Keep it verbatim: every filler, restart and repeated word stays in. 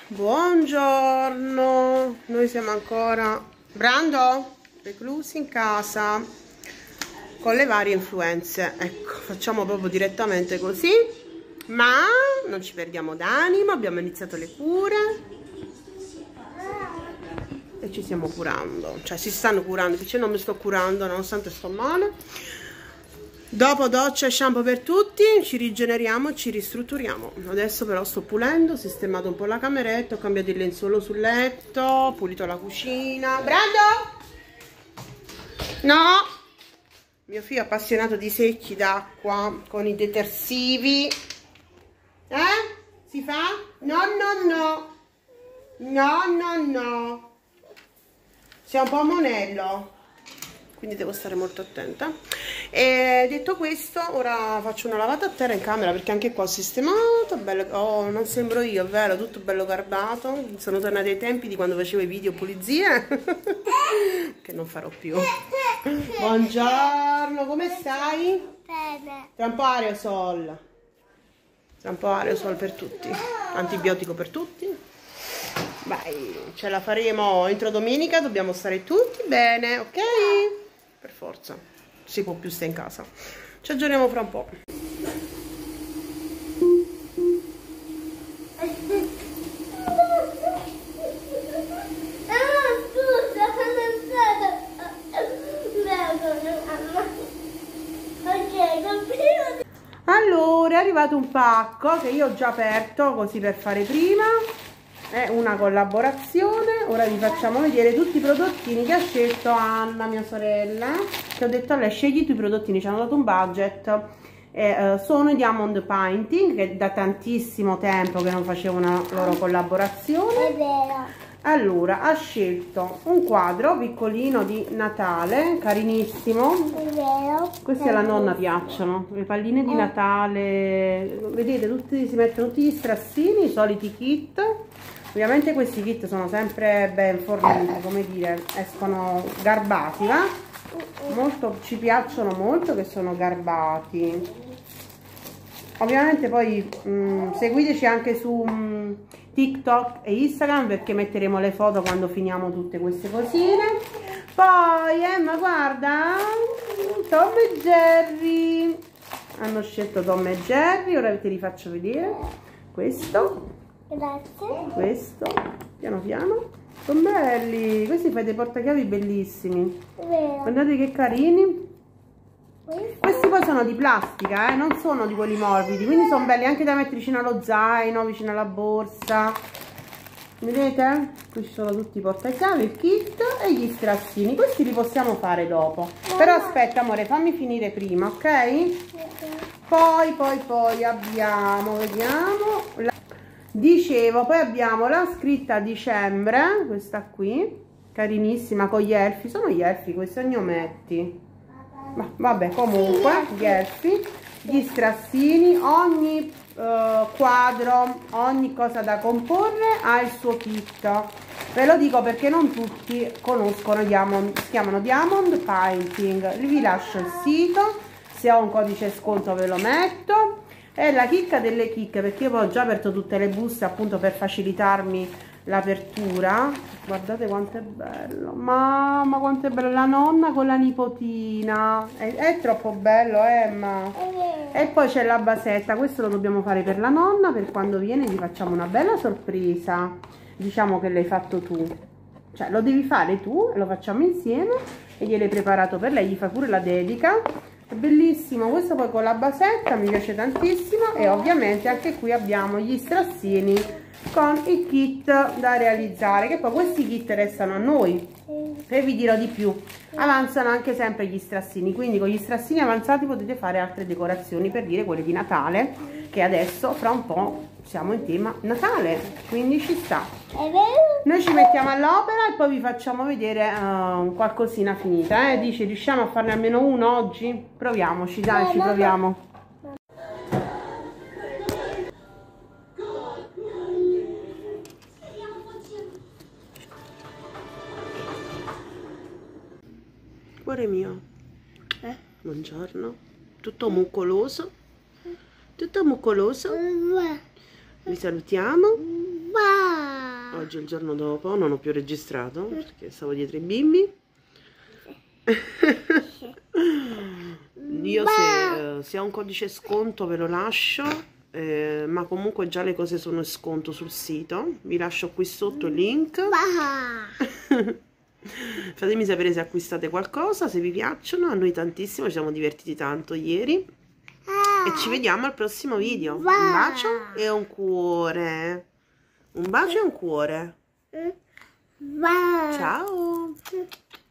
Buongiorno, noi siamo ancora Brando, reclusi in casa con le varie influenze. Ecco, facciamo proprio direttamente così, ma non ci perdiamo d'animo, abbiamo iniziato le cure e ci stiamo curando, cioè si stanno curando, dice non mi sto curando nonostante sto male. Dopo doccia e shampoo per tutti, ci rigeneriamo e ci ristrutturiamo. Adesso però sto pulendo, ho sistemato un po' la cameretta, ho cambiato il lenzuolo sul letto, ho pulito la cucina. Brando? No? Mio figlio è appassionato di secchi d'acqua con i detersivi. Eh? Si fa? No, no, no. No, no, no. Sei un po' monello, quindi devo stare molto attenta. E detto questo, ora faccio una lavata a terra in camera perché anche qua ho sistemato, bello, oh, non sembro io, vero, tutto bello garbato. Sono tornati ai tempi di quando facevo i video pulizie che non farò più. Buongiorno, come stai? Bene. Tra un po' aerosol, tra un po' aerosol per tutti, antibiotico per tutti. Vai, ce la faremo entro domenica, dobbiamo stare tutti bene, ok? Per forza. Si può più stare in casa. Ci aggiorniamo fra un po'. Allora è arrivato un pacco che io ho già aperto così per fare prima. È una collaborazione. Ora vi facciamo vedere tutti i prodottini che ha scelto Anna, mia sorella, che ho detto a lei scegli tu i prodottini, ci hanno dato un budget. eh, uh, sono i Diamond Painting, che da tantissimo tempo che non facevo una loro collaborazione. È vero. Allora ha scelto un quadro piccolino di Natale, carinissimo. È vero. Questi alla nonna piacciono, le palline di Natale, vedete, tutti, si mettono tutti gli strassini, i soliti kit. Ovviamente questi kit sono sempre ben forniti, come dire, escono garbati, va? Molto, ci piacciono molto che sono garbati. Ovviamente poi mh, seguiteci anche su mh, TikTok e Instagram perché metteremo le foto quando finiamo tutte queste cosine. Poi Emma, guarda, Tom e Jerry. Hanno scelto Tom e Jerry, ora te li faccio vedere. Questo. Grazie. Questo, piano piano, sono belli, questi fai dei portachiavi bellissimi. È vero. Guardate che carini. Questi poi sono di plastica, eh? Non sono di quelli morbidi, quindi sono belli anche da mettere vicino allo zaino, vicino alla borsa. Vedete? Qui ci sono tutti i portachiavi, il kit e gli strassini. Questi li possiamo fare dopo. Però aspetta amore, fammi finire prima, ok? Poi, poi, poi abbiamo, vediamo... La... Dicevo, poi abbiamo la scritta dicembre, questa qui, carinissima, con gli elfi. Sono gli elfi questi agnometti. Ma vabbè, comunque, gli elfi, gli strassini, ogni uh, quadro, ogni cosa da comporre ha il suo kit. Ve lo dico perché non tutti conoscono Diamond, si chiamano Diamond Painting. Vi lascio il sito, se ho un codice sconto ve lo metto. È la chicca delle chicche, perché io poi ho già aperto tutte le buste appunto per facilitarmi l'apertura. Guardate quanto è bello, mamma quanto è bello, la nonna con la nipotina, è, è troppo bello Emma. E poi c'è la basetta, questo lo dobbiamo fare per la nonna, per quando viene gli facciamo una bella sorpresa, diciamo che l'hai fatto tu, cioè lo devi fare tu, lo facciamo insieme e gliel'hai preparato per lei, gli fai pure la dedica. È bellissimo, questo poi con la basetta mi piace tantissimo. E ovviamente anche qui abbiamo gli strassini con i kit da realizzare, che poi questi kit restano a noi. E vi dirò di più, avanzano anche sempre gli strassini, quindi con gli strassini avanzati potete fare altre decorazioni, per dire quelle di Natale, che adesso fra un po' siamo in tema Natale, quindi ci sta. È vero? Noi ci mettiamo all'opera e poi vi facciamo vedere uh, qualcosina finita, eh? Dici, riusciamo a farne almeno uno oggi? Proviamoci, dai, ci proviamo. Cuore mio, eh? Buongiorno, tutto muccoloso, tutto muccoloso, vi salutiamo. Bye. oggi è il giorno dopo, non ho più registrato perché stavo dietro i bimbi. Io se, eh, se ho un codice sconto ve lo lascio, eh, ma comunque già le cose sono in sconto sul sito. Vi lascio qui sotto il link. Fatemi sapere se acquistate qualcosa, se vi piacciono. A noi tantissimo, ci siamo divertiti tanto ieri. E ci vediamo al prossimo video. Un bacio e un cuore. Un bacio e un cuore. Ciao.